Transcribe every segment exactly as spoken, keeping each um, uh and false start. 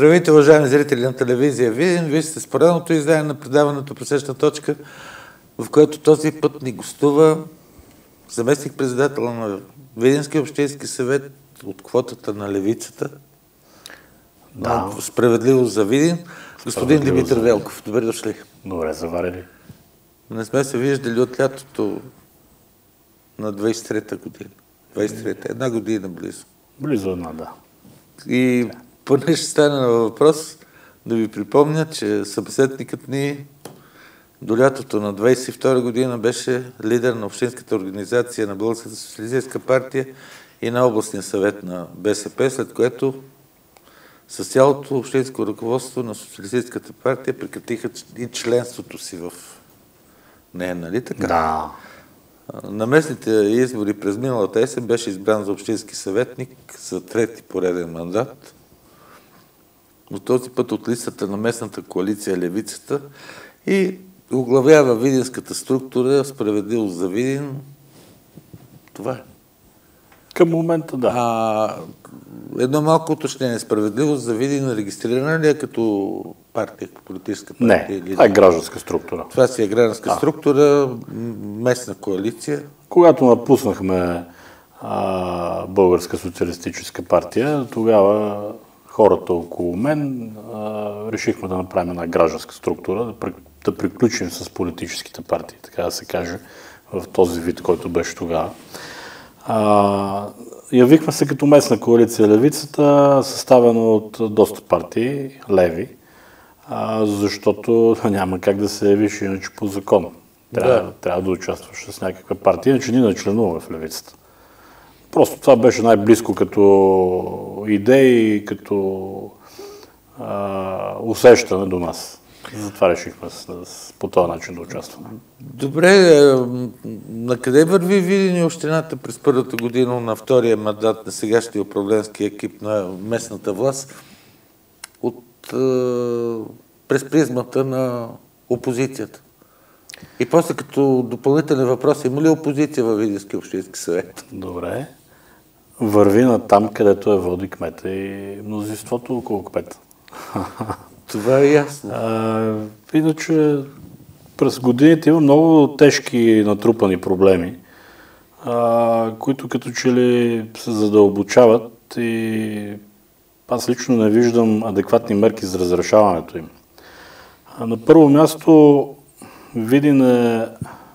Здравейте, уважаеми зрители на телевизия Видин. Вие сте с поредното издание на предаването Пресечна точка, в което този път ни гостува заместник-председател на Видинския общински съвет от квотата на левицата. Да. Справедливо за Видин. Господин Димитър Велков, добре дошли. Добре заварили. Не сме се виждали от лятото на двайсет и трета година. двайсет и трета, една година близо. Близо една, да. И поне ще стане на въпрос да ви припомня, че събеседникът ни до лятото на двайсет и втора година беше лидер на Общинската организация на Българската социалистическа партия и на областния съвет на БСП, след което с цялото общинско ръководство на Социалистическата партия прекратиха и членството си в нея, нали така? Да. На местните избори през миналата есен беше избран за общински съветник за трети пореден мандат. Но този път от листата на местната коалиция Левицата и оглавява видинската структура Справедливо за Видин. Това е. Към момента, да. А, едно малко уточнение. Справедливост за Видин регистрирана ли е като партия, като политическа партия? Не, или... това е гражданска структура. Това си е гражданска а. структура, местна коалиция. Когато напуснахме а, Българска социалистическа партия, тогава хората около мен а, решихме да направим една гражданска структура, да, да приключим с политическите партии, така да се каже, в този вид, който беше тогава. А, явихме се като местна коалиция Левицата, съставена от доста партии, леви, а, защото няма как да се явиш иначе по закон. Трябва да, трябва да участваш с някаква партия, иначе ние не членуваме в Левицата. Просто това беше най-близко като идеи, като а, усещане до нас. Затова решихме с, с, по този начин да участваме. Добре, на къде върви Видин и общината през първата година на втория мандат на сегашния управленски екип на местната власт от, е, през призмата на опозицията? И после като допълнителен въпрос, има ли опозиция във Видинския общински съвет? Добре. Върви на там, където е води кмета и мнозинството около кмета. Това е ясно. А, иначе през годините има много тежки натрупани проблеми, а, които като че ли се задълбочават и аз лично не виждам адекватни мерки за разрешаването им. А, на първо място Видин е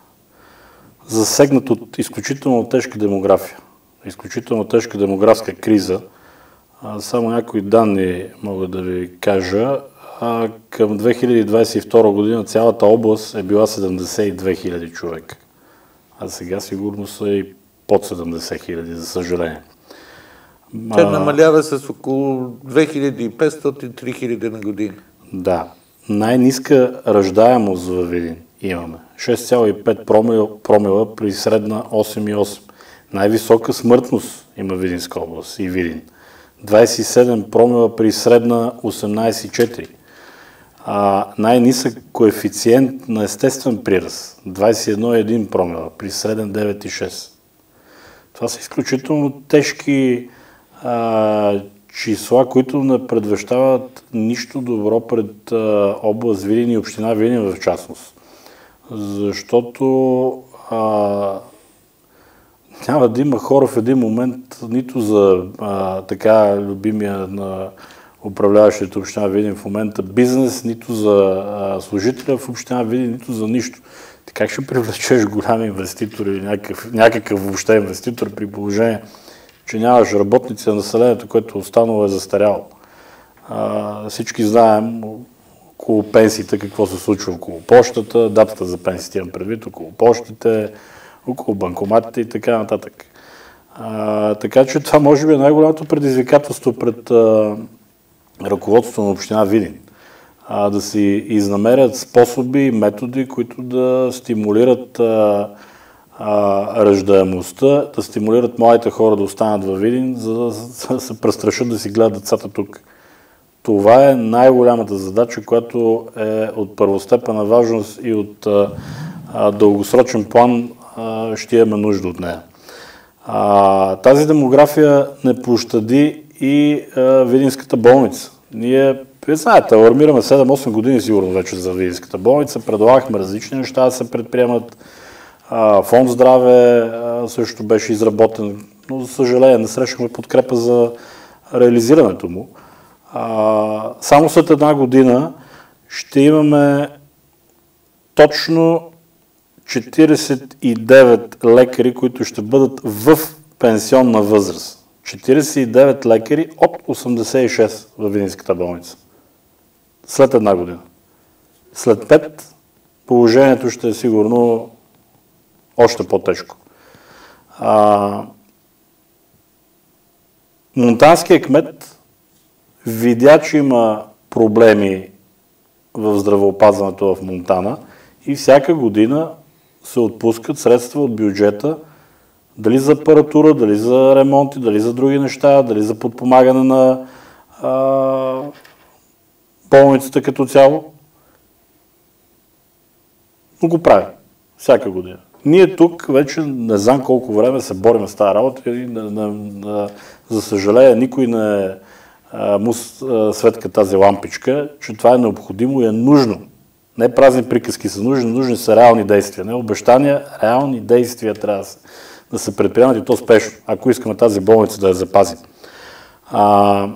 засегнат от изключително тежка демография, изключително тежка демографска криза. А, само някои данни мога да ви кажа. А, към две хиляди двайсет и втора година цялата област е била седемдесет и две хиляди човека. А сега сигурно са и под седемдесет хиляди, за съжаление. Те а, намалява с около две хиляди и петстотин до три хиляди на година. Да. Най-ниска раждаемост във Видин имаме. шест цяло и пет промила, промила при средна осем цяло и осем. Най-висока смъртност има Видинска област и Видин. двайсет и седем промила при средна осемнайсет цяло и четири. А, най-нисък коефициент на естествен приръст двайсет и едно цяло и един промила при среден девет цяло и шест. Това са изключително тежки а, числа, които не предвещават нищо добро пред а, област Видин и община Видин в частност. Защото а, няма да има хора в един момент нито за а, така любимия на управляващите община Видин в момента бизнес, нито за а, служителя в община Видин, нито за нищо. Ти как ще привлечеш голям инвеститор или някакъв, някакъв въобще инвеститор при положение, че нямаш работници на населението, което останало е застаряло. А, всички знаем около пенсиите какво се случва около почтата, датата за пенсиите имам предвид, около почтите, около банкоматите и така нататък. А, така че това може би е най-голямото предизвикателство пред а, ръководството на община Видин. А, да си изнамерят способи и методи, които да стимулират а, а, раждаемостта, да стимулират младите хора да останат във Видин, за да, за да се престрашат да си гледат децата тук. Това е най-голямата задача, която е от първостепенна важност и от а, а, дългосрочен план а, ще имаме нужда от нея. А, тази демография не пощади и а, Видинската болница. Ние, вие знаете, алармираме седем-осем години сигурно вече за Видинската болница, предлагахме различни неща да се предприемат. А, фонд здраве а, също беше изработен, но за съжаление не срещахме подкрепа за реализирането му. А, само след една година ще имаме точно четиридесет и девет лекари, които ще бъдат в пенсионна възраст. четиридесет и девет лекари от осемдесет и шест във Видинската болница. След една година. След пет положението ще е сигурно още по-тежко. А, Монтанският кмет видя, че има проблеми в здравеопазването в Монтана и всяка година се отпускат средства от бюджета, дали за апаратура, дали за ремонти, дали за други неща, дали за подпомагане на а, болницата като цяло. Но го прави всяка година. Ние тук вече не знам колко време се борим с тази работа и на, на, на, за съжаление никой не а, му светка тази лампичка, че това е необходимо и е нужно. Не празни приказки са нужни, нужни са реални действия. Не обещания, реални действия трябва да се, да се предприемат и то спешно, ако искаме тази болница да я запазим. А,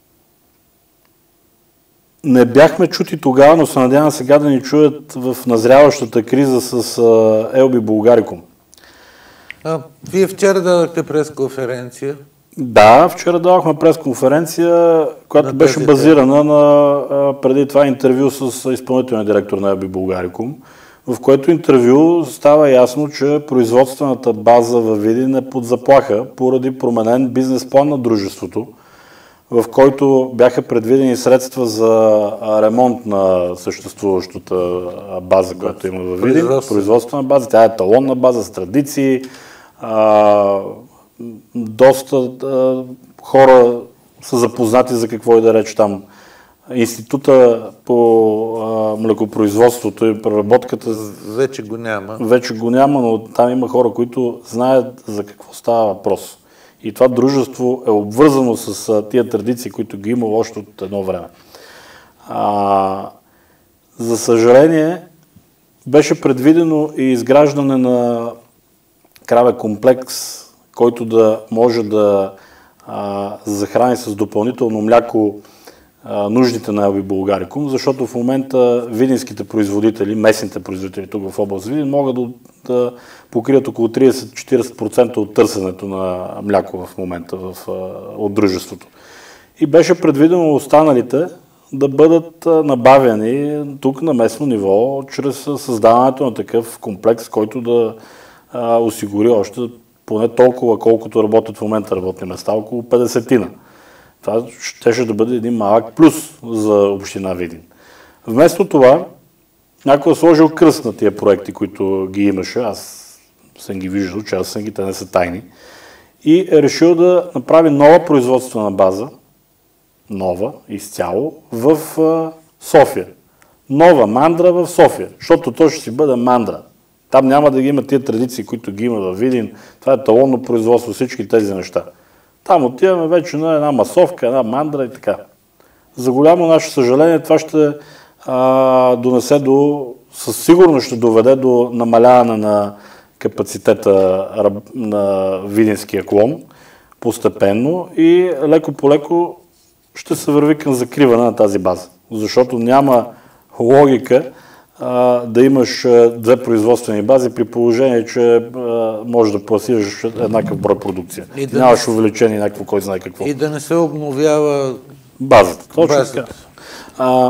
не бяхме чути тогава, но се надявам сега да ни чуят в назряващата криза с а, Ел Би Булгарикум. А, вие вчера дадахте пресконференция. Да, вчера давахме пресконференция, която на беше базирана на а, преди това интервю с изпълнителния директор на Ел Би Булгарикум, в което интервю става ясно, че производствената база във Видин е под заплаха поради променен бизнес план на дружеството, в който бяха предвидени средства за ремонт на съществуващата база, която има във Видин. Производствена база, тя е еталонна база с традиции. А, доста а, хора са запознати за какво и да реч там. Института по а, млекопроизводството и преработката вече го няма. Вече го няма, но там има хора, които знаят за какво става въпрос. И това дружество е обвързано с а, тия традиции, които ги има още от едно време. А, за съжаление, беше предвидено и изграждане на краве комплекс, който да може да а, захрани с допълнително мляко а, нуждите на Ел Би Булгарикум, защото в момента видинските производители, местните производители тук в област Видин, могат да, да покрият около тридесет до четиридесет процента от търсенето на мляко в момента в, а, от дружеството. И беше предвидено останалите да бъдат набавени тук на местно ниво, чрез създаването на такъв комплекс, който да а, осигури още поне толкова, колкото работят в момента работни места, около петдесетина. Това ще, ще да бъде един малък плюс за община Видин. Вместо това, някой е сложил кръст на тия проекти, които ги имаше, аз съм ги виждал, че аз съм ги, те не са тайни, и е решил да направи нова производствена база, нова, изцяло, в а, София. Нова мандра в София, защото то ще си бъде мандра. Там няма да ги има тия традиции, които ги има във Видин. Това е талонно производство, всички тези неща. Там отиваме вече на една масовка, една мандра и така. За голямо наше съжаление, това ще а, донесе до, със сигурност ще доведе до намаляване на капацитета на видинския клон постепенно и леко по леко ще се върви към закриване на тази база. Защото няма логика а, да имаш а, две производствени бази при положение, че а, можеш да пласираш еднакъв брой продукция. Да нямаш увеличение някакво, кой знае какво. И да не се обновява базата. Точно така. А,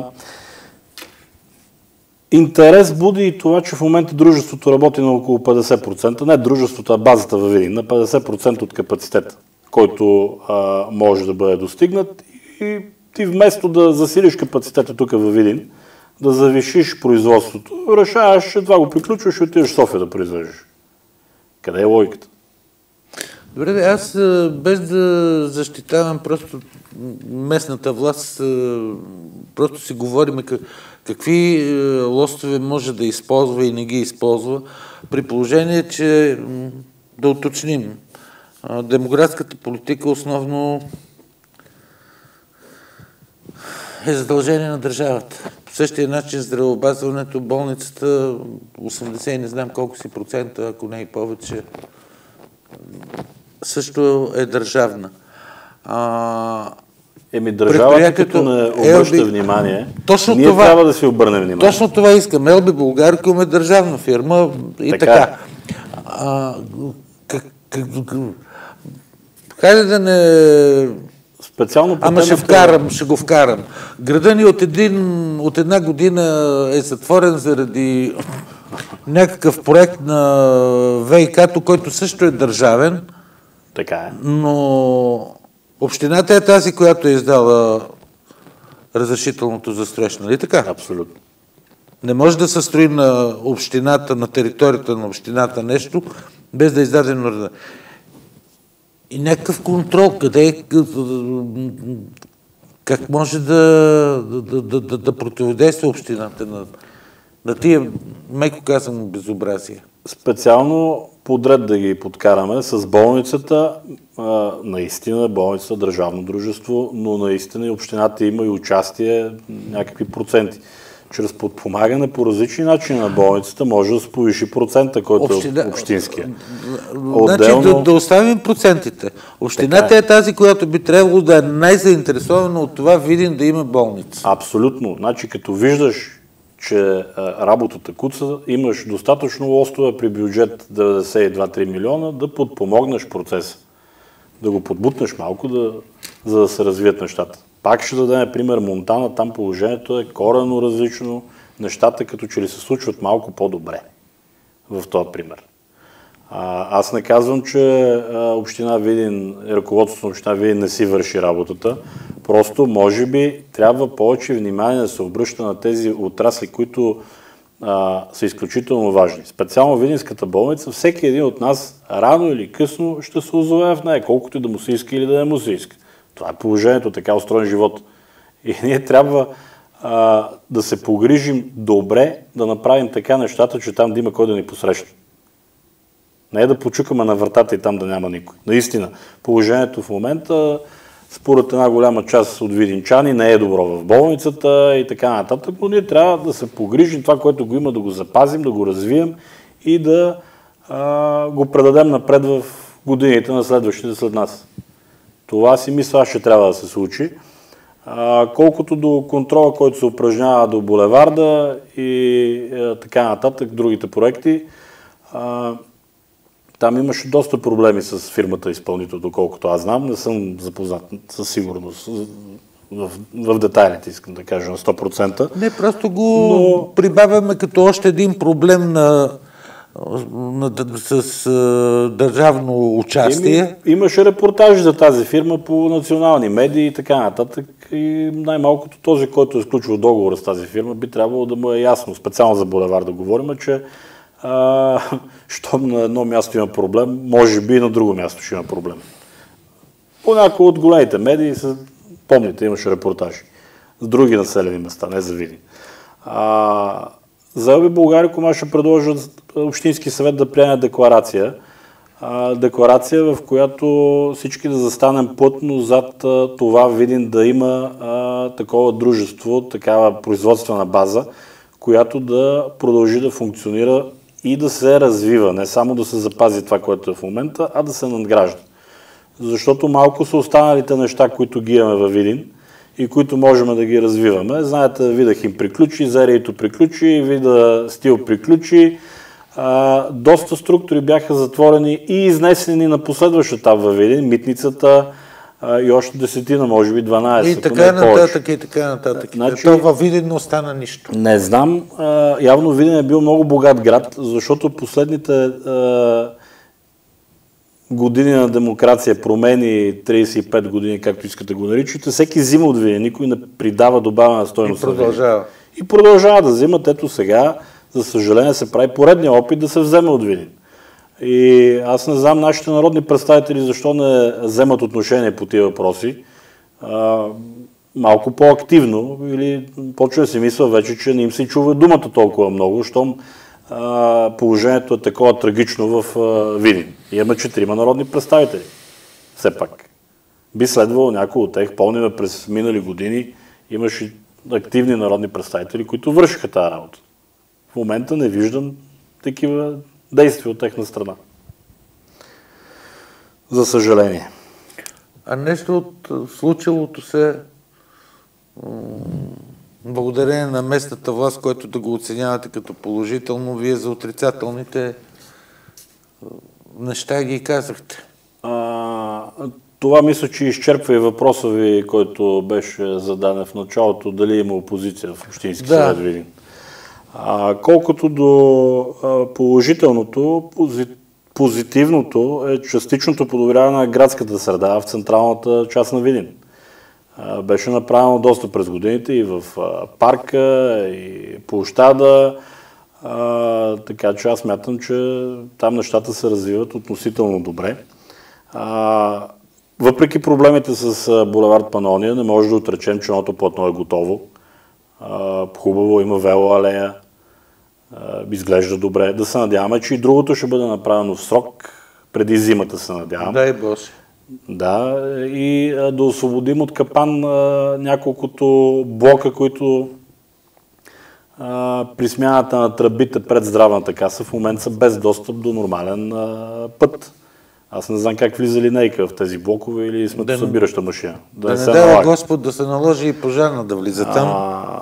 интерес буди и това, че в момента дружеството работи на около петдесет процента. Не дружеството, а базата във Видин. На петдесет процента от капацитета, който а, може да бъде достигнат. И ти вместо да засилиш капацитета тук във Видин, да завишиш производството, решаваш, това го приключваш и отидеш в София да произвеждаш. Къде е логиката? Добре, аз без да защитавам просто местната власт, просто си говорим какви лостове може да използва и не ги използва, при положение, че да уточним, демографската политика основно е задължение на държавата. По същия начин здравеопазването, болницата, осемдесет не знам колко си процента, ако не и повече, също е държавна. А, Еми държавата като не обръща Елби... внимание, точно ние това, трябва да си обърнем внимание. Точно това искам. Елби Булгарком е държавна фирма и така. така. А, как, как, как, хайде да не... Специално Ама ще вкарам, ще го вкарам. Града ни от, един, от една година е затворен заради някакъв проект на ВиК-то, който също е държавен. Така е. Но общината е тази, която е издала разрешителното за строеж, нали така? Абсолютно. Не може да се строи на общината, на територията на общината нещо, без да е издадено. И някакъв контрол, къде е, как може да, да, да, да, да противодейства общината на, на тия, меко казано, безобразия. Специално подред да ги подкараме с болницата, а, наистина болницата държавно дружество, но наистина и общината има и участие, някакви проценти. Чрез подпомагане по различни начини на болницата може да се повиши процента, който Община... е общинския. Отделно... Значи да, да оставим процентите. Общината е. е тази, която би трябвало да е най-заинтересована от това Видин да има болница. Абсолютно. Значи като виждаш, че а, работата куца, имаш достатъчно лостове при бюджет деветдесет и два до три милиона да подпомогнеш процеса. Да го подбутнеш малко, да, за да се развият нещата. Пак ще дадем пример Монтана, там положението е коренно различно, нещата като че ли се случват малко по-добре в този пример. А, аз не казвам, че а, община Видин, ръководството на община Видин не си върши работата, просто може би трябва повече внимание да се обръща на тези отрасли, които а, са изключително важни. Специално Видинската болница, всеки един от нас рано или късно ще се озове в нея, колкото и да му се иска или да не му се иска. Това е положението, така устроен живот. И ние трябва а, да се погрижим добре, да направим така нещата, че там да има кой да ни посреща. Не е да почукаме на вратата и там да няма никой. Наистина, положението в момента, според една голяма част от видинчани, не е добро в болницата и така нататък, но ние трябва да се погрижим това, което го има, да го запазим, да го развием и да а, го предадем напред в годините на следващите след нас. Това си мисля, ще трябва да се случи. А, колкото до контрола, който се упражнява до булеварда и а, така нататък, другите проекти, а, там имаше доста проблеми с фирмата изпълнител, доколкото аз знам. Не съм запознат със сигурност. В, в детайлите искам да кажа на сто процента. Не, просто го но... прибавяме като още един проблем на с а, държавно участие. Еми, имаше репортажи за тази фирма по национални медии и така нататък. И най-малкото този, който е сключил договор с тази фирма, би трябвало да му е ясно, специално за булевар да говорим, че а, щом на едно място има проблем, може би и на друго място ще има проблем. По някои от големите медии, са, помните, имаше репортажи с други населени места, не за Видин. А, За Елби Булгарком аз ще предложа Общински съвет да приеме декларация. А, декларация, в която всички да застанем плътно зад а, това Видин да има а, такова дружество, такава производствена база, която да продължи да функционира и да се развива. Не само да се запази това, което е в момента, а да се надгражда. Защото малко са останалите неща, които ги имаме във Видин и които можем да ги развиваме. Знаете, Видахим приключи, Зерейто приключи, Вида Стил приключи. А, доста структури бяха затворени и изнесени на последващ етап във Видин. Митницата а, и още десетина, може би дванайсет. И така нататък, и така нататък. Значи, то във Видин не остана нищо. Не знам. А, явно Видин е бил много богат град, защото последните а, години на демокрация, промени, трийсет и пет години, както искате го наричате, всеки взима от Видин, никой не придава добавена стойност. И продължава. И продължава да взимат. Ето сега, за съжаление, се прави поредния опит да се вземе от Видин. И аз не знам нашите народни представители защо не вземат отношение по тия въпроси. А, малко по-активно, или почва да си мисля вече, че не им се чува думата толкова много, щом а, положението е такова трагично в а, Видин. И имаме четирима народни представители. Все пак. Би следвало някой от тях, помним през минали години, Имаше активни народни представители, които вършиха тази работа. В момента не виждам такива действия от техна страна. За съжаление. А нещо от случилото се благодарение на местната власт, който да го оценявате като положително, вие за отрицателните неща ги казахте. А, това мисля, че изчерпва и въпроса ви, който беше зададен в началото, дали има опозиция в Общински да. съвет Видин. А, колкото до а, положителното, пози, позитивното е частичното подобряване на градската среда в централната част на Видин. А, беше направено доста през годините и в а, парка, и площада, а, така че аз смятам, че там нещата се развиват относително добре. А, въпреки проблемите с булевард Панония, не може да отречем, че едното платно е готово. А, хубаво, има велоалея, а, изглежда добре. Да се надяваме, че и другото ще бъде направено в срок, преди зимата се надявам. Дай Боже. Да, и а, да освободим от капан а, няколкото блока, които а, при смяната на тръбите пред здравната каса в момента са без достъп до нормален а, път. Аз не знам как влиза линейка в тези блокове или сметосъбираща машина. Да, да не дава Господ да се наложи и пожарна да влиза там. А...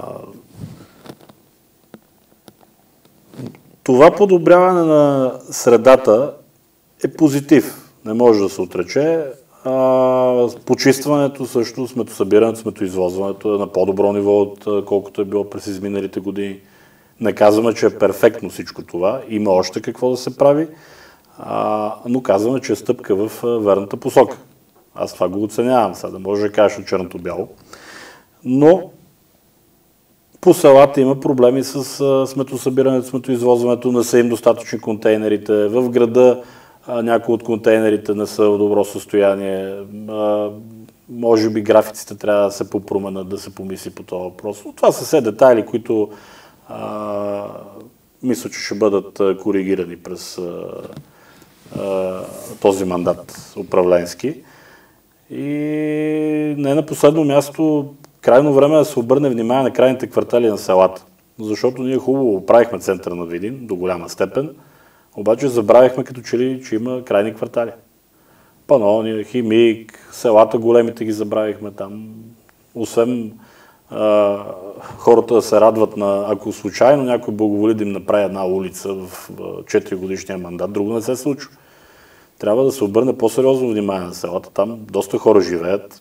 Това подобряване на средата е позитив. Не може да се отрече. А, почистването също, сметосъбирането, сметоизвозването е на по-добро ниво, от колкото е било през изминалите години. Не казваме, че е перфектно всичко това. Има още какво да се прави. А, но казваме, че е стъпка в верната посока. Аз това го оценявам, сега да може да кажеш от черното-бяло. Но по селата има проблеми с а, сметосъбирането, сметоизвозването, не са им достатъчни контейнерите. В града а, някои от контейнерите не са в добро състояние. А, може би графиците трябва да се попроменят, да се помисли по този въпрос. Но това са все детайли, които а, мисля, че ще бъдат коригирани през а, този мандат управленски. И не на последно място, крайно време е да се обърне внимание на крайните квартали на селата. Защото ние хубаво правихме центъра на Видин до голяма степен, обаче забравихме като че ли, че има крайни квартали. Панония, Химик, селата големите ги забравихме там. Освен а, хората да се радват на, ако случайно някой благоволи да им направи една улица в четири годишния мандат, друго не се случва. Трябва да се обърне по-сериозно внимание на селата. Там доста хора живеят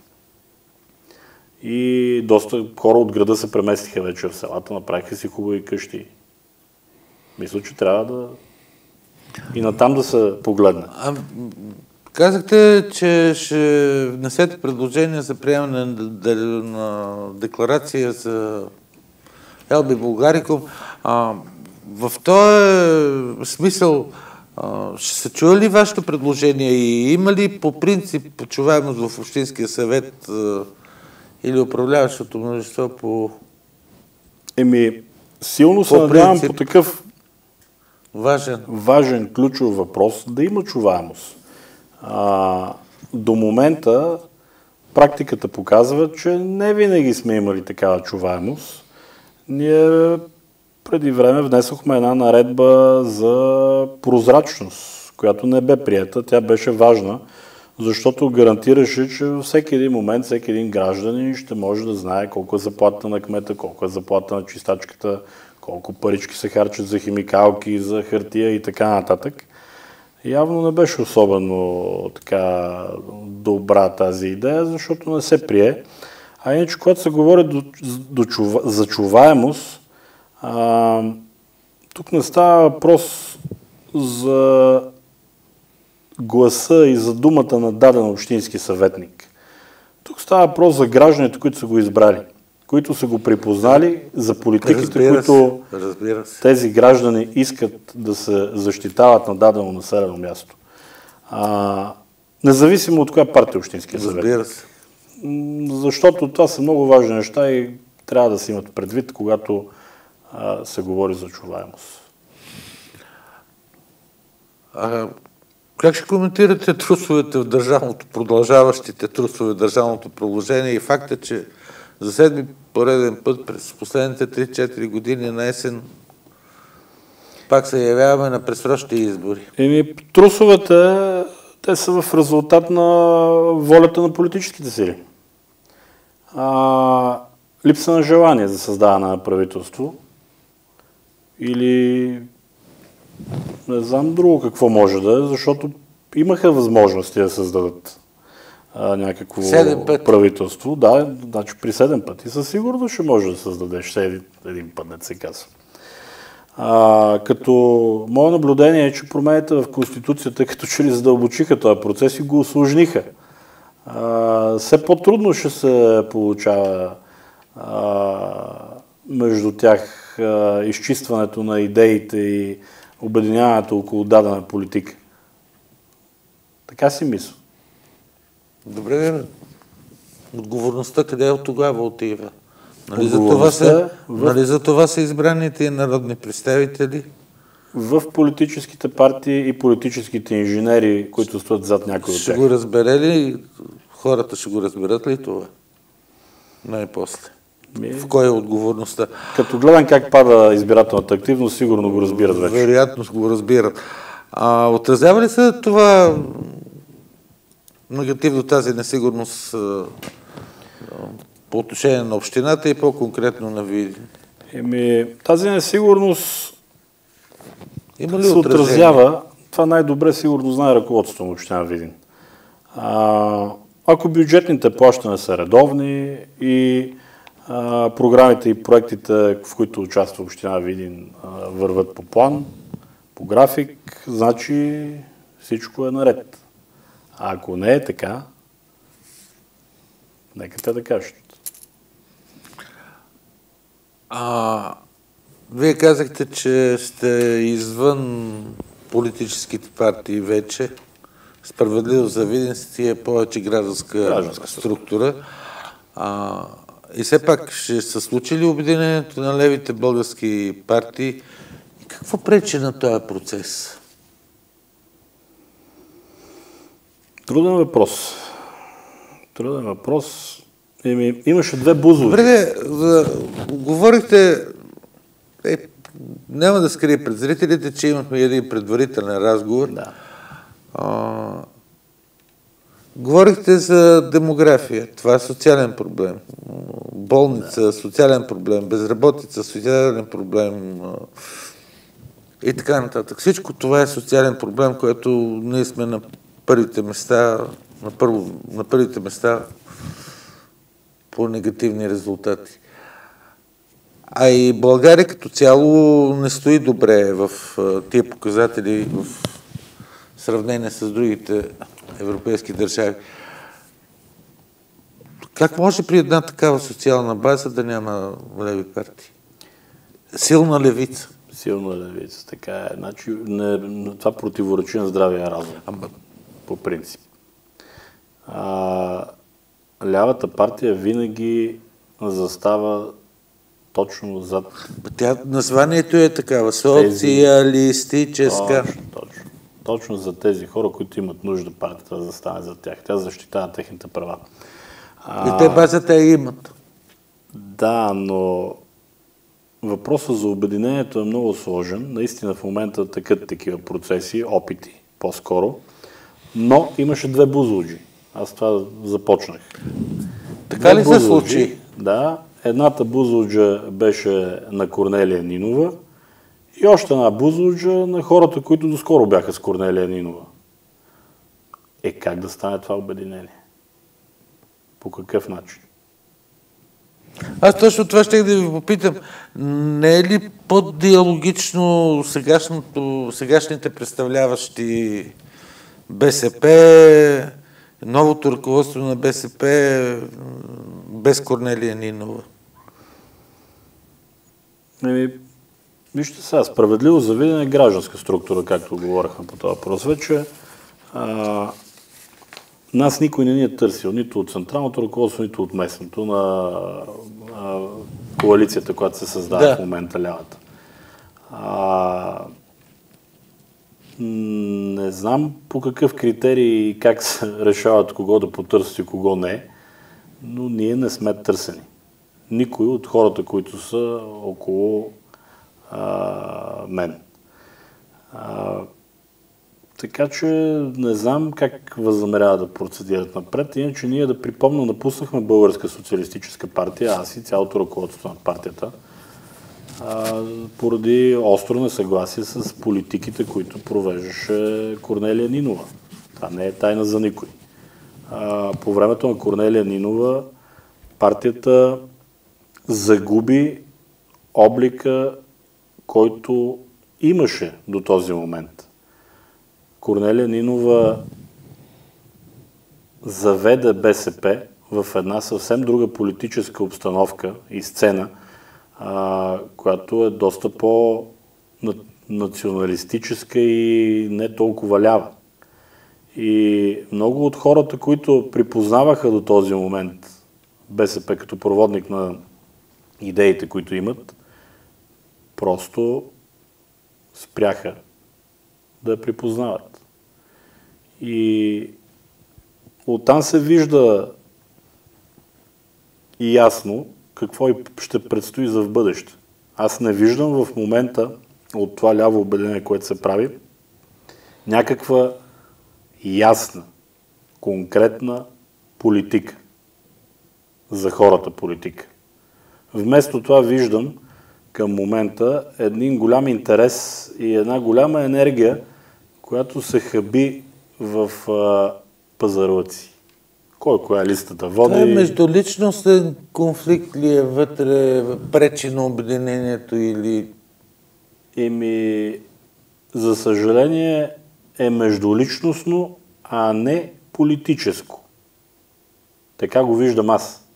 и доста хора от града се преместиха вече в селата, направиха си хубави къщи. Мисля, че трябва да и натам да се погледне. А, казахте, че ще внесете предложение за приемане на, на декларация за Ел Би Булгарикум. А, в този смисъл а, ще се чуе ли вашето предложение и има ли по принцип чуваемост в Общинския съвет а, или управляващото множество по... Еми, силно се надявам по такъв важен. важен ключов въпрос да има чуваемост. А, до момента практиката показва, че не винаги сме имали такава чуваемост. Ние преди време внесохме една наредба за прозрачност, която не бе приета. Тя беше важна, защото гарантираше, че във всеки един момент, всеки един гражданин ще може да знае колко е заплата на кмета, колко е заплата на чистачката, колко парички се харчат за химикалки, за хартия и така нататък. Явно не беше особено така добра тази идея, защото не се прие. А иначе, когато се говори до, до, за чуваемост, а, тук не става въпрос за гласа и за думата на даден общински съветник. Тук става въпрос за гражданите, които са го избрали, които са го припознали, за политиките, които тези граждани искат да се защитават на дадено населено място. А, независимо от коя партия общинския съвет. Разбира се. Защото това са много важни неща и трябва да се имат предвид, когато а, се говори за чуваемост. А, как ще коментирате трусовете в държавното, продължаващите трусове в държавното положение и факта, че за седми пореден път през последните три-четири години на есен пак се явяваме на предсрочни избори. Еми, трусовете, те са в резултат на волята на политическите сили. А, липса на желание за създаване на правителство или не знам друго какво може да е, защото имаха възможности да създадат а, някакво правителство. Да, значи при седем пъти със сигурност ще може да създадеш един, един път, не се казва. А, като мое наблюдение е, че промените в Конституцията като че ли задълбочиха този процес и го усложниха. А, все по-трудно ще се получава а, между тях а, изчистването на идеите и обединяването около дадена политика. Така си мисля. Добре, отговорността къде от тогава отива? Нали за, това са, в... нали за това са избраните народни представители? В политическите партии и политическите инженери, които стоят зад някой от тях. Ще го разбере ли? Хората ще го разберат ли това? Най-после. Ми... В кой е отговорността? Като гледам как пада избирателната активност, сигурно го разбират вече. Вероятно го разбират. А, отразява ли се това негативно, тази несигурност по отношение на общината и по-конкретно на Видин? Еми, тази несигурност има ли се отражение? Отразява. Това най-добре сигурно знае ръководството на община Видин. А, ако бюджетните плащания са редовни и а, програмите и проектите, в които участва община Видин, а, върват по план, по график, значи всичко е наред. А ако не е така, нека те да кажат. А, вие казахте, че сте извън политическите партии вече. Справедливо за Видин си е повече гражданска, гражданска структура. А, и все пак ще се случи ли обединението на левите български партии? Какво пречи на този процес? Труден въпрос. Труден въпрос. Еми, имаше две бузови. Добре, за... говорихте, е, няма да скрия пред зрителите, че имахме един предварителен разговор. Да. А, говорихте за демография. Това е социален проблем. Болница, да. Социален проблем. Безработица, социален проблем. И така нататък. Всичко това е социален проблем, който ние сме на първите места, на, първо, на първите места по негативни резултати. А и България като цяло не стои добре в тия показатели в сравнение с другите европейски държави. Как може при една такава социална база да няма леви партии? Силна левица. Силна левица, така е. Значи, не, това противоречи на здравия разум. Ама... По принцип. А, лявата партия винаги застава точно зад... Тя, названието е такава, социалистическа. Точно, точно. Точно за тези хора, които имат нужда партията да застане за тях. Тя защитава техните права. А, и те базата я имат. Да, но въпросът за обединението е много сложен. Наистина в момента текат такива процеси, опити по-скоро. Но имаше две бузлуджи. Аз това започнах. Така ли се случи? Да. Едната бузлуджа беше на Корнелия Нинова и още една бузлуджа на хората, които доскоро бяха с Корнелия Нинова. Е, как да стане това обединение? По какъв начин? Аз точно това ще да ви попитам. Не е ли по-диалогично сегашните представляващи БСП, новото ръководство на БСП без Корнелия Нинова? Еми, вижте сега, справедливо за Видин е гражданска структура, както говорихме по този въпрос вече. А, нас никой не ни е търсил, нито от централното ръководство, нито от местното на а, коалицията, която се създава да. В момента лявата. А, не знам по какъв критерий и как се решават кого да потърсят и кого не, но ние не сме търсени. никой от хората, които са около а, мен. А, така че не знам как възнамеряват да процедират напред. Иначе ние, да припомня, напуснахме Българска социалистическа партия, аз и цялото ръководство на партията, а, поради остро несъгласие с политиките, които провеждаше Корнелия Нинова. Това не е тайна за никой. А, по времето на Корнелия Нинова партията загуби облика, който имаше до този момент. Корнелия Нинова заведе БСП в една съвсем друга политическа обстановка и сцена, а, която е доста по-националистическа и не толкова лява. И много от хората, които припознаваха до този момент БСП като проводник на идеите, които имат, просто спряха да я припознават. И оттам се вижда и ясно какво и ще предстои за в бъдеще. Аз не виждам в момента от това ляво обединение, което се прави, някаква ясна, конкретна политика за хората политика. Вместо това виждам към момента един голям интерес и една голяма енергия, която се хаби в а, пазарлъци. Кой коя листата води? Това е междуличностен конфликт ли е вътре, пречи на обединението или... Еми, за съжаление е междуличностно, а не политическо. Така го виждам аз.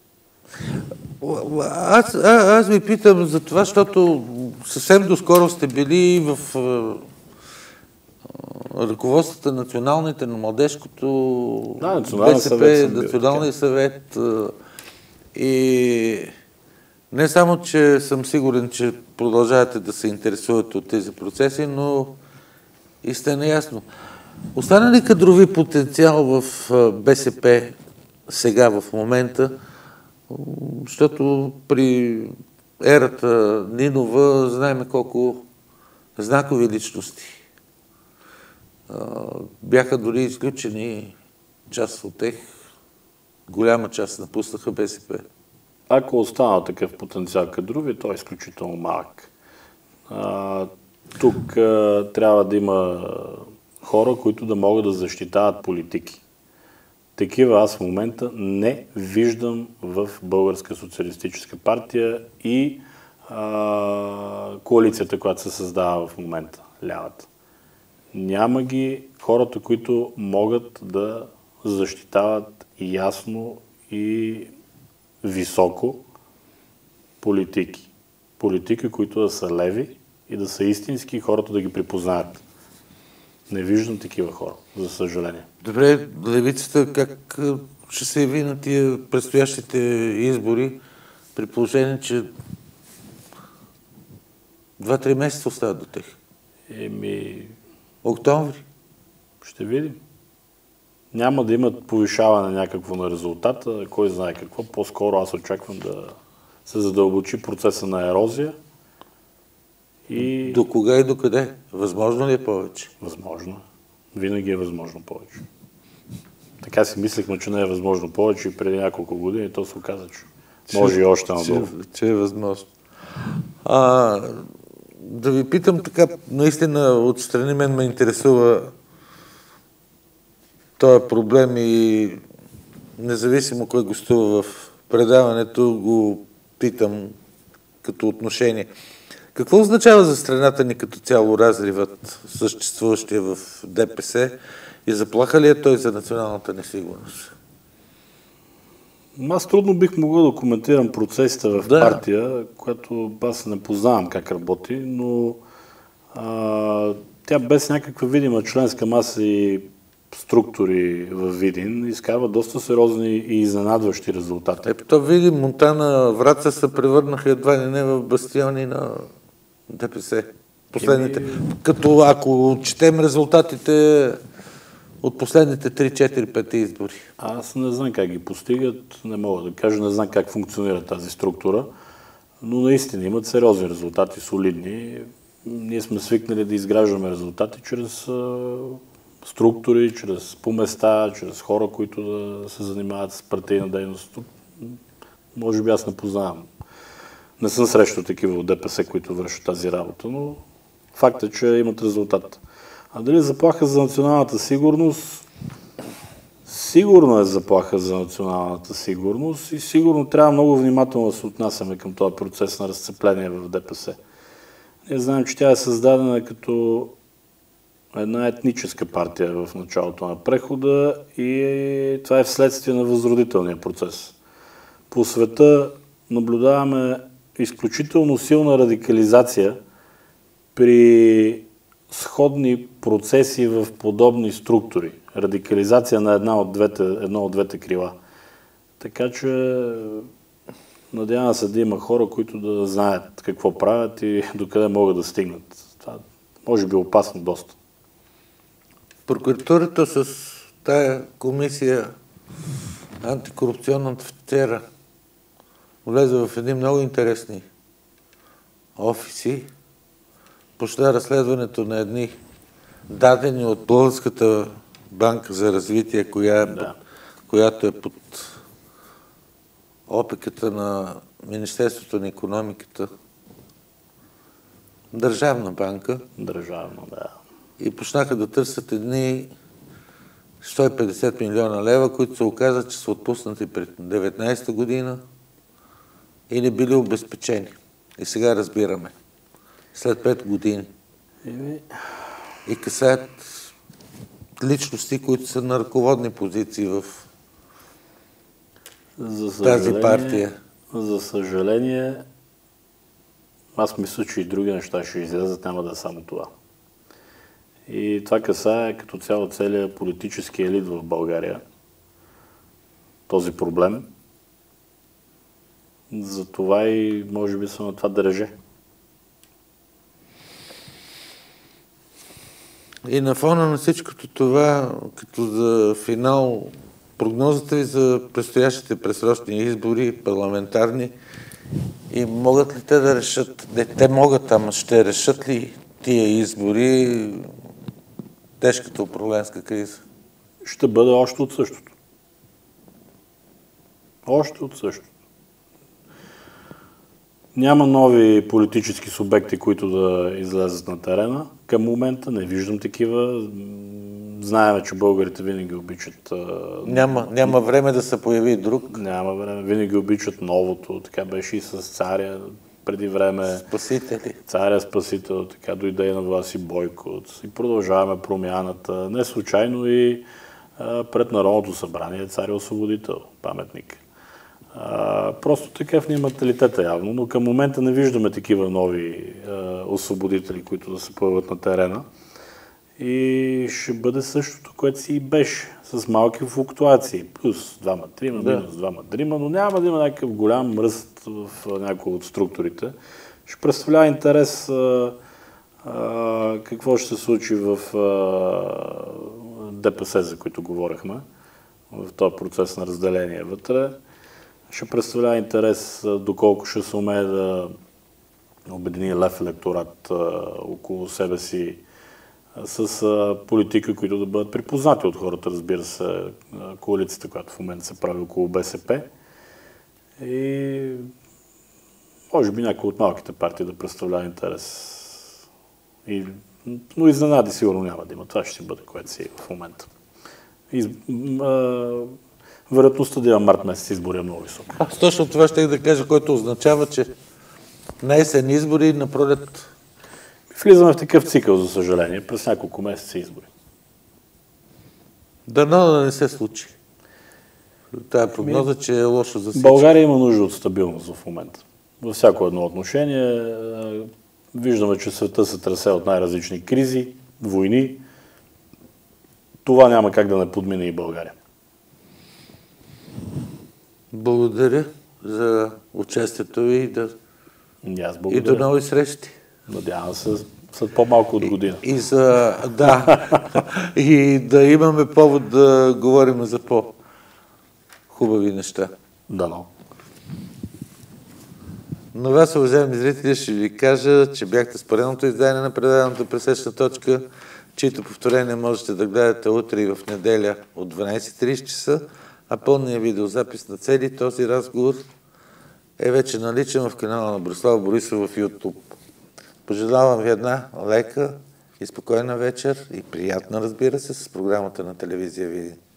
Аз, а, аз ви питам за това, защото съвсем доскоро сте били в а, ръководството на националните, на младежкото, да, национален БСП, съвет националния съвет. А, и не само, че съм сигурен, че продължавате да се интересувате от тези процеси, но и сте наясно. Остана ли кадрови потенциал в БСП сега, в момента? Защото при ерата Нинова знаем колко знакови личности бяха дори изключени, част от тях, голяма част напуснаха БСП. Ако остана такъв потенциал кадрови, той е изключително малък. А, тук а, трябва да има хора, които да могат да защитават политики. Такива аз в момента не виждам в Българска социалистическа партия и а, коалицията, която се създава в момента, лявата. Няма ги хората, които могат да защитават ясно и високо политики. Политики, които да са леви и да са истински и хората да ги припознаят. Не виждам такива хора, за съжаление. Добре, левицата как ще се яви на тия предстоящите избори, при положение, че два-три месеца остават до тях? Еми... Октомври. Ще видим. Няма да имат повишаване някакво на резултата, кой знае какво. По-скоро аз очаквам да се задълбочи процеса на ерозия. И... До кога и до къде? Възможно ли е повече? Възможно. Винаги е възможно повече. Така си мислехме, че не е възможно повече и преди няколко години, то се оказа, че може че, и още надолу. Че, че е възможно. А, да ви питам така, наистина отстрани мен ме интересува този проблем и независимо кой гостува в предаването, го питам като отношение. Какво означава за страната ни като цяло разривът, съществуващия в ДПС, и заплаха ли е той за националната несигурност? Аз трудно бих могъл да коментирам процесите в да. партия, която аз не познавам как работи, но а, тя без някаква видима членска маса и структури в Видин изкарва доста сериозни и изненадващи резултати. Ето то Видин, Монтана, Враца се превърнаха едва ли не в бастиони на ДПС. Последните. Еми... Като ако четем резултатите от последните три четири пет избори? Аз не знам как ги постигат, не мога да кажа, не знам как функционира тази структура, но наистина имат сериозни резултати, солидни. Ние сме свикнали да изграждаме резултати чрез а, структури, чрез по места, чрез хора, които да се занимават с партийна дейност. Може би аз не познавам. Не съм срещал такива от ДПС, които вършат тази работа, но факт е, че имат резултат. А дали заплаха за националната сигурност? Сигурно е заплаха за националната сигурност и сигурно трябва много внимателно да се отнасяме към този процес на разцепление в ДПС. Ние знаем, че тя е създадена като една етническа партия в началото на прехода и това е вследствие на възродителния процес. По света наблюдаваме изключително силна радикализация при сходни процеси в подобни структури. Радикализация на една от двете, едно от двете крила. Така че надявам се да има хора, които да знаят какво правят и докъде могат да стигнат. Това може би е опасно доста. Прокуратурата с тая комисия антикорупционната вчера влезе в едни много интересни офиси. Почна разследването на едни дадени от Българската банка за развитие, коя е, да. която е под опеката на Министерството на икономиката. Държавна банка. Държавна, да. И почнаха да търсят едни сто и петдесет милиона лева, които се оказа, че са отпуснати пред деветнайсета година и не били обезпечени. И сега разбираме. След пет години. И касаят личности, които са на ръководни позиции в за тази партия. За съжаление, аз мисля, че и други неща ще излязат, няма да е само това. И това касае като цяло целият политически елит в България. Този проблем. Затова и може би са на това дреже. И на фона на всичкото това, като за финал, прогнозата ви за предстоящите предсрочни избори, парламентарни, и могат ли те да решат, не, те могат, ама ще решат ли тия избори тежката управленска криза? Ще бъде още от същото. Още от същото. Няма нови политически субекти, които да излезат на терена. Към момента не виждам такива. Знаем, че българите винаги обичат... Няма, няма време да се появи друг. Няма време. Винаги обичат новото. Така беше и с царя преди време. Спасители. Царя спасител. Така дойде и на власт и Бойко. И продължаваме промяната. Не случайно и а, пред Народното събрание царя освободител. Паметник. А, просто такъв ни менталитет е явно, но към момента не виждаме такива нови а, освободители, които да се появят на терена. И ще бъде същото, което си и беше, с малки флуктуации. Плюс двама трима, да. Минус двама трима, но няма да има някакъв голям ръст в някои от структурите. Ще представлява интерес а, а, какво ще се случи в а, ДПС, за които говорихме, в този процес на разделение вътре. Ще представлява интерес доколко ще се умее да обедини лев електорат а, около себе си а, с а, политики, които да бъдат припознати от хората, разбира се, а, коалицията, която в момента се прави около БСП. И може би някой от малките партии да представлява интерес. И, но изненади сигурно няма да има. Това ще си бъде, което си в момента. Из, а, вероятността да има март месец избори е много висока. Аз точно това ще да кажа, което означава, че на есен избори, на пролет. Влизаме в такъв цикъл, за съжаление, през няколко месеца избори. Дано да не се случи. Тая прогноза, че е лошо за всички. България има нужда от стабилност в момента. Във всяко едно отношение виждаме, че света се тресе от най-различни кризи, войни. Това няма как да не подмине и България. Благодаря за участието ви и, да... и, и до нови срещи. Надявам се след по-малко от година. И, и за, да, и да имаме повод да говорим за по-хубави неща. Да, но. На вас, уважаеми зрители, ще ви кажа, че бяхте с поредното издание на предаването Пресечна точка, чието повторение можете да гледате утре и в неделя от дванайсет и трийсет часа, а пълният видеозапис на цели този разговор е вече наличен в канала на Борислав Борисов в YouTube. Пожелавам ви една лека и спокойна вечер и приятна, разбира се, с програмата на телевизия Видин.